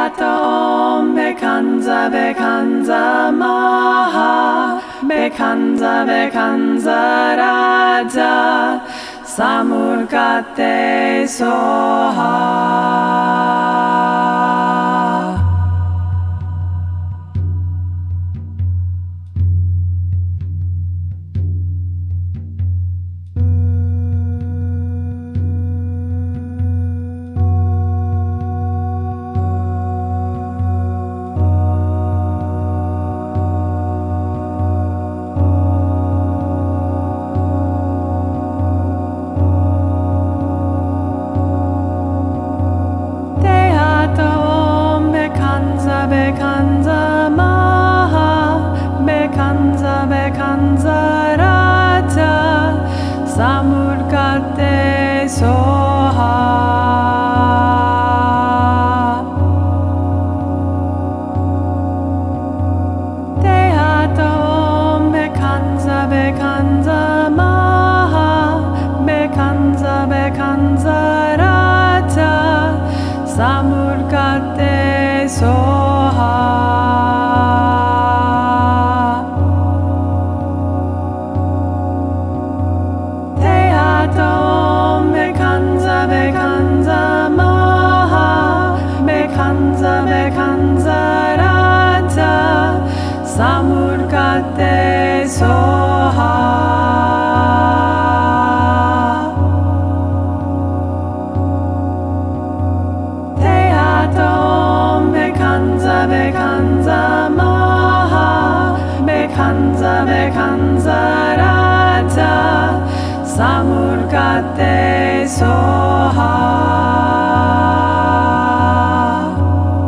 Beata Om Bekanza Bekanza Maha Bekanza Bekanza Raja Samurkate Soha. Bekanza Maha Bekanza Bekanza Raja Samurkate Soha. Tehata Om Bekanza Bekanza Maha Bekanza Bekanza Raja Samurkate Soha. Tehata Om Bekanza Bekanza Maha Bekanza Bekanza Raja Samurkate Soha. Bekanza Maha Bekanza Bekanza Raja Samurkate Soha.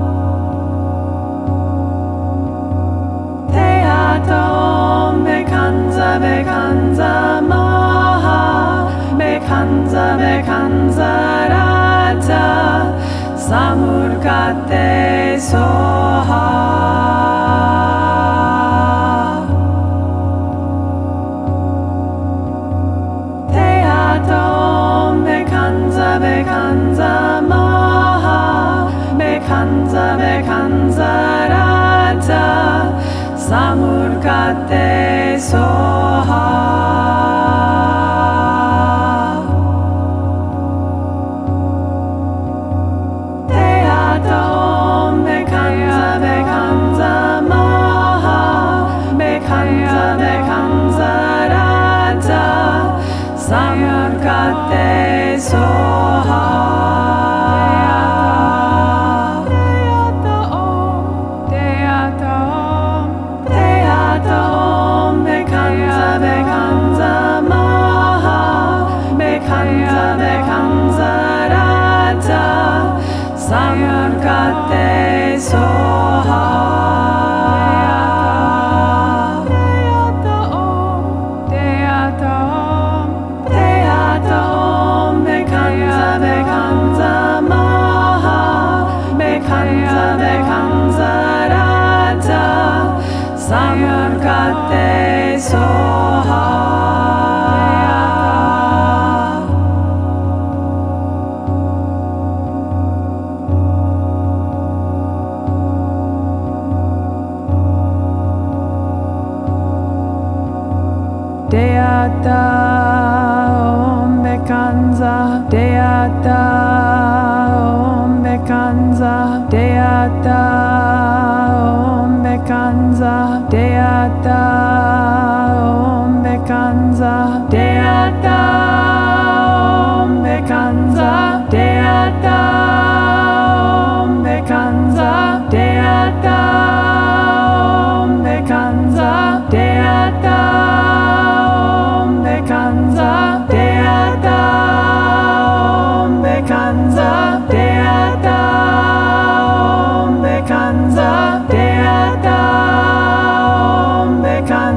Tehata Om Bekanza Bekanza Maha Bekanza Bekanza Raja Samurkate Soha. Tehata Om Bekanza Bekanza Maha Bekanza Bekanza Raja Samurkate Soha. Tehata Om Bekanza Bekanza Maha Bekanza Bekanza Raja Samurkate Soha. Samurkate Soha. Tehata Om Bekanza Bekanza Maha Bekanza Bekanza Raja Samurkate Soha. Tehata Om Bekanza Tehata Om Bekanza Tehata Om Bekanza Tehata Om Bekanza Tehata Om Bekanza Tehata Om Bekanza Tehata Om Bekanza Tehata Bekanza Tehata Om Bekanza Tehata Om Bekanza Tehata Om Bekanza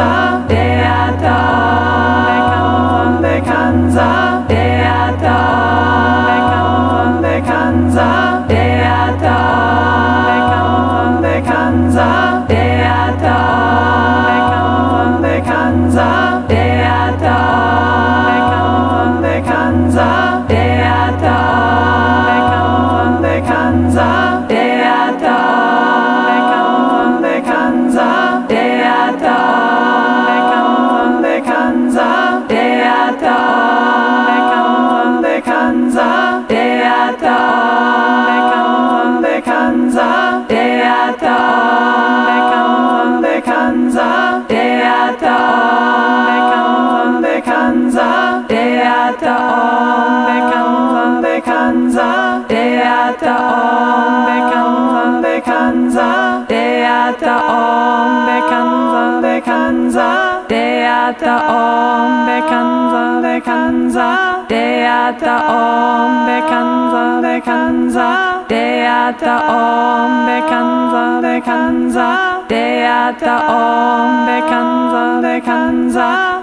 Bekanza, Deata Om Bekanza, Deata Om Bekanza, Deata Om Bekanza, Deata Om Bekanza, Deata Om Bekanza, Deata Om Bekanza, Deata Om Bekanza, Deata Om Bekanza, Deata Om Bekanza, Deata Om Bekanza, Deata Om Bekanza, Deata Om Bekanza, Deata Om Bekanza, Deata Om Bekanza, Deata Om Bekanza, Deata Om Bekanza, Deata Om Bekanza, Deata Om Bekanza, Deata Om Bekanza,